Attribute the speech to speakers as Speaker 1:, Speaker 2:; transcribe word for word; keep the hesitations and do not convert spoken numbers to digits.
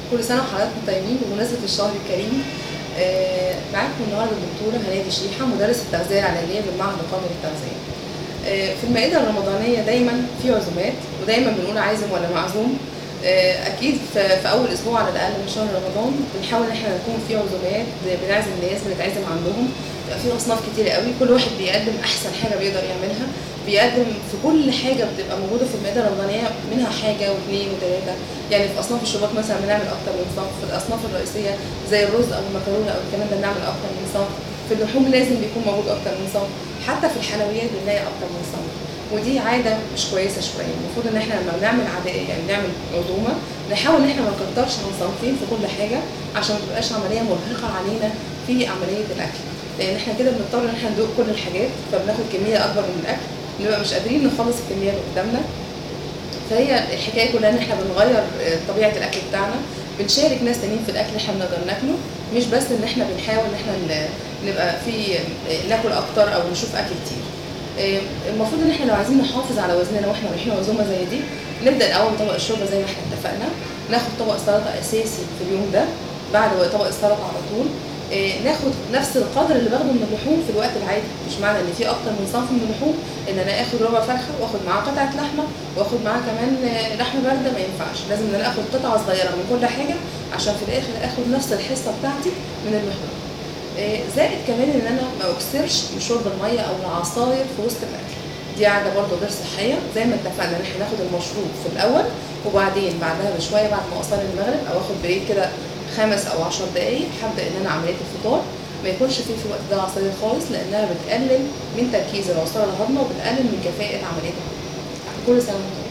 Speaker 1: كل سنة وحضراتكم طيبين بمناسبة الشهر الكريم. آه معاكم النهارده الدكتورة هنادي شيحة مدرس التغذية العلاجية بالمعهد القومي للتغذية. آه في المائدة الرمضانية دايما في عزومات ودايما بنقول عازم ولا معزوم. آه اكيد في اول اسبوع على الاقل من شهر رمضان بنحاول ان احنا نكون في عزومات، بنعزم ناس، بنتعزم عندهم، بيبقى في اصناف كتير قوي، كل واحد بيقدم احسن حاجه بيقدر يعملها، بيقدم في كل حاجه بتبقى موجوده في المائده الرمضانيه منها حاجه واثنين وثلاثه. يعني في اصناف الشوربات مثلا بنعمل اكتر من صنف، في الاصناف الرئيسيه زي الرز او المكرونه او الكلام ده بنعمل اكتر من صنف، في اللحوم لازم بيكون موجود اكتر من صنف، حتى في الحلويات بنلاقي اكتر من صنف. ودي عاده مش كويسه شويه. المفروض ان احنا لما بنعمل عادة يعني نعمل عزومه نحاول ان احنا ما نكترش عن صنفين في كل حاجه عشان ما تبقاش عمليه مرهقه علينا في عمليه الاكل، لان احنا كده بنضطر ان احنا ندوق كل الحاجات فبناخد كميه اكبر من الاكل، بنبقى مش قادرين نخلص الكميه اللي قدامنا. فهي الحكايه كلها ان احنا بنغير طبيعه الاكل بتاعنا، بنشارك ناس تانيين في الاكل اللي احنا بنقدر ناكله، مش بس ان احنا بنحاول ان احنا نبقى في ناكل اكتر او نشوف اكل كتير. المفروض ان احنا لو عايزين نحافظ على وزننا واحنا رايحين عزومه زي دي، نبدا الاول بطبق الشوربه زي ما احنا اتفقنا، ناخد طبق سلطه اساسي في اليوم ده، بعد طبق السلطه على طول ناخد نفس القدر اللي باخده من اللحوم في الوقت العادي. مش معنى ان في اكتر من صنف من اللحوم ان انا اخد ربع فرخه واخد معاها قطعه لحمه واخد معاها كمان لحمه بارده، ما ينفعش. لازم ان انا اخد قطعه صغيره من كل حاجه عشان في الاخر اخد نفس الحصه بتاعتي من اللحوم. زائد كمان ان انا ما اكثرش من شرب الميه او العصاير في وسط الاكل، دي عاده برضه غير صحيه. زي ما اتفقنا ان احنا ناخد المشروب في الاول، وبعدين بعدها بشويه بعد ما اصلي المغرب او اخد بريك كده خمس او عشر دقائق هبدا ان انا عمليه الفطار. ما يكونش فيه في الوقت ده عصاير خالص، لانها بتقلل من تركيز العصاره الهضمه وبتقلل من كفاءه عمليه الهضم. كل سنه وانتم